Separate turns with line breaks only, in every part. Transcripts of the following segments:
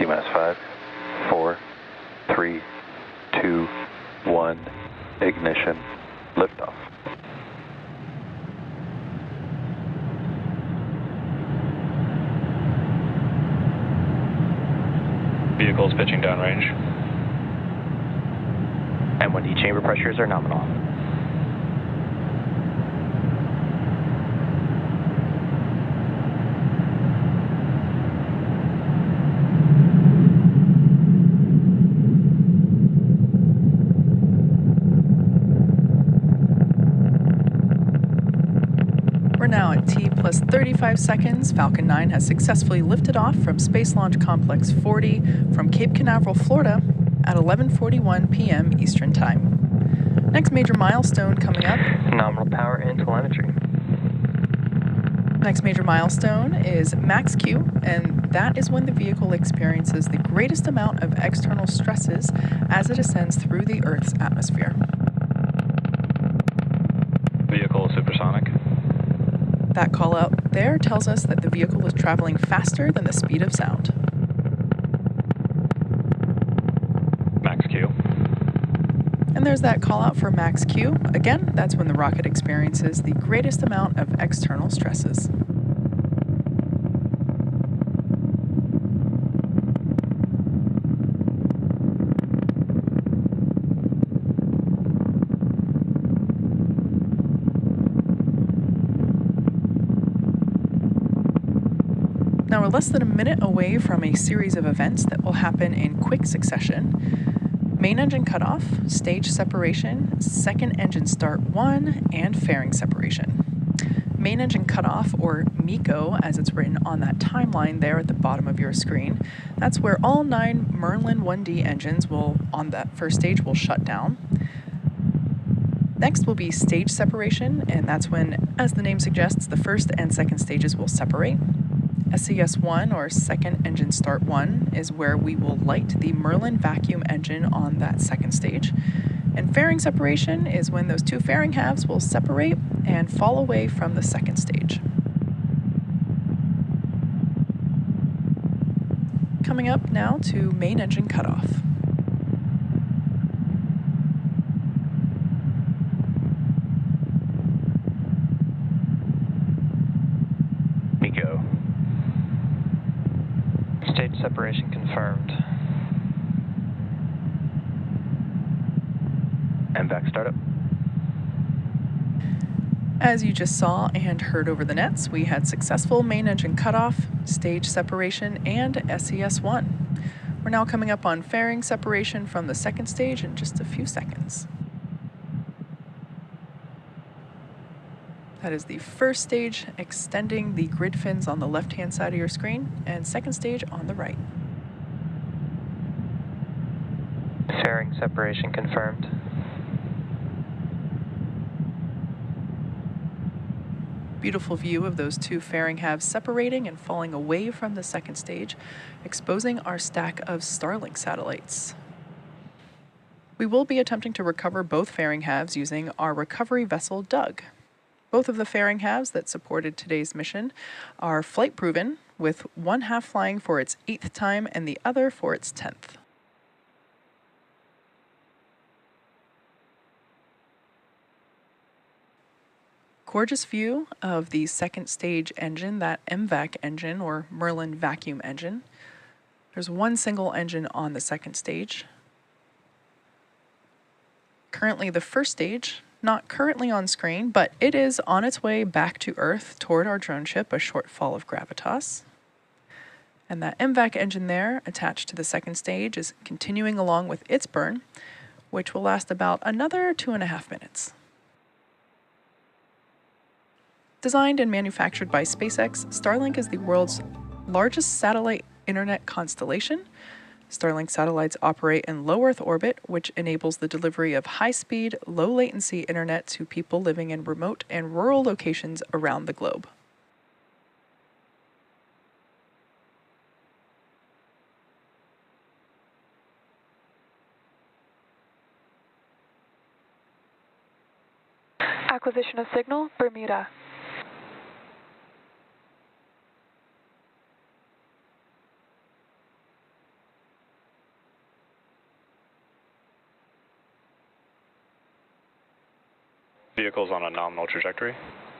T-minus 5, 4, 3, 2, 1, ignition, liftoff.
Vehicles pitching downrange.
M1D chamber pressures are nominal.
We're now at T plus 35 seconds. Falcon 9 has successfully lifted off from Space Launch Complex 40 from Cape Canaveral, Florida at 11:41 p.m. Eastern Time. Next major milestone coming up.
Nominal power and telemetry.
Next major milestone is max Q, and that is when the vehicle experiences the greatest amount of external stresses as it ascends through the Earth's atmosphere.
Vehicle supersonic.
That call out there tells us that the vehicle is traveling faster than the speed of sound.
Max Q.
And there's that call out for max Q. Again, that's when the rocket experiences the greatest amount of external stresses. Now we're less than a minute away from a series of events that will happen in quick succession. Main engine cutoff, stage separation, second engine start 1, and fairing separation. Main engine cutoff, or MECO, as it's written on that timeline there at the bottom of your screen, that's where all 9 Merlin 1D engines on that first stage will shut down. Next will be stage separation, and that's when, as the name suggests, the first and second stages will separate. SES1, or second engine start 1, is where we will light the Merlin vacuum engine on that second stage. And fairing separation is when those 2 fairing halves will separate and fall away from the second stage. Coming up now to main engine cutoff.
MECO. Stage separation confirmed. MVAC startup.
As you just saw and heard over the nets, we had successful main engine cutoff, stage separation, and SES1. We're now coming up on fairing separation from the second stage in just a few seconds. That is the first stage, extending the grid fins on the left-hand side of your screen, and second stage on the right.
Fairing separation confirmed.
Beautiful view of those 2 fairing halves separating and falling away from the second stage, exposing our stack of Starlink satellites. We will be attempting to recover both fairing halves using our recovery vessel, Doug. Both of the fairing halves that supported today's mission are flight proven, with one half flying for its 8th time and the other for its 10th. Gorgeous view of the second stage engine, that MVAC engine, or Merlin vacuum engine. There's one single engine on the second stage. Currently the first stage, not currently on screen, but it is on its way back to Earth toward our drone ship, a short fall of gravitas. And that MVAC engine there, attached to the second stage, is continuing along with its burn, which will last about another 2.5 minutes. Designed and manufactured by SpaceX, Starlink is the world's largest satellite internet constellation. Starlink satellites operate in low Earth orbit, which enables the delivery of high-speed, low-latency internet to people living in remote and rural locations around the globe.
Acquisition of signal, Bermuda.
Vehicle's on a nominal trajectory.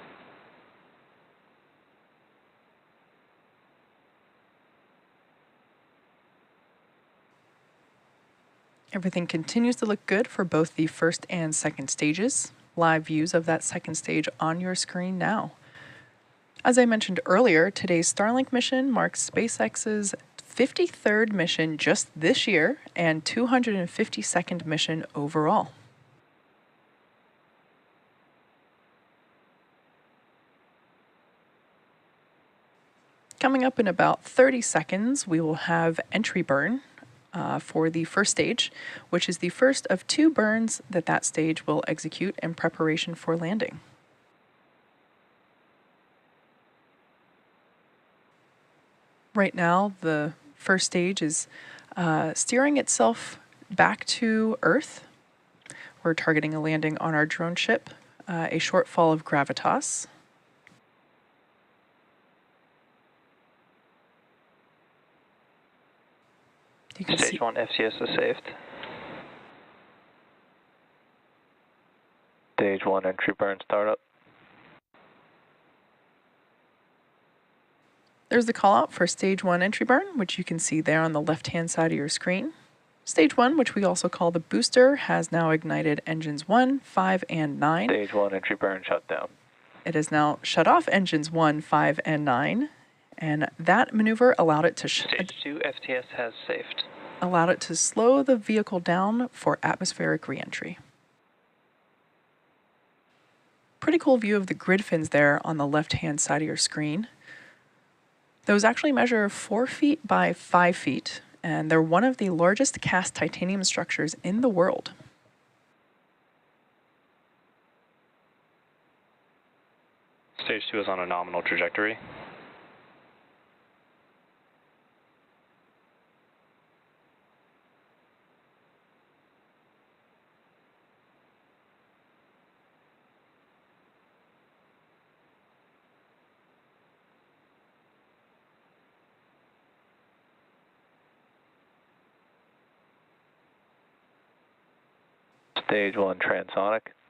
Everything continues to look good for both the first and second stages. Live views of that second stage on your screen now. As I mentioned earlier, today's Starlink mission marks SpaceX's 53rd mission just this year and 252nd mission overall. Coming up in about 30 seconds, we will have entry burn for the first stage, which is the first of 2 burns that stage will execute in preparation for landing. Right now, the first stage is steering itself back to Earth. We're targeting a landing on our drone ship, a short fall of gravitas. You can
Stage 1 FCS is saved.
Stage 1 entry burn startup.
There's the call out for stage 1 entry burn, which you can see there on the left-hand side of your screen. Stage 1, which we also call the booster, has now ignited engines 1, 5, and 9.
Stage 1 entry burn shut down.
It has now shut off engines 1, 5, and 9, and that maneuver allowed it to
Stage 2 FTS has saved.
allowed it to slow the vehicle down for atmospheric reentry. Pretty cool view of the grid fins there on the left-hand side of your screen. Those actually measure 4 feet by 5 feet, and they're one of the largest cast titanium structures in the world.
Stage 2 is on a nominal trajectory.
Stage 1 transonic.